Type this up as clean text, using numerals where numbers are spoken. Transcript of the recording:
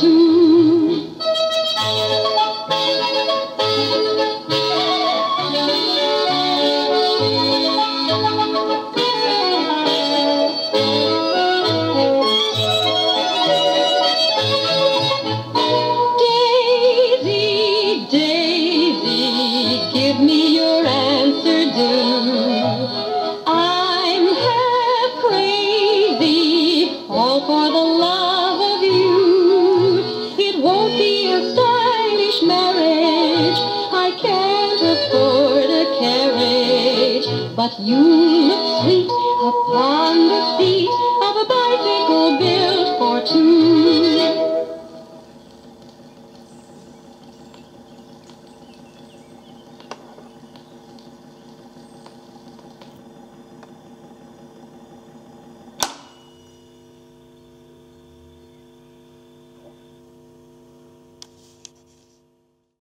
too. Daisy, Daisy, give me your answer, do. I'm half crazy, all for the love of you. It won't be a stylish marriage, I can't afford a carriage, but you look sweet upon the seat of a bicycle built for two.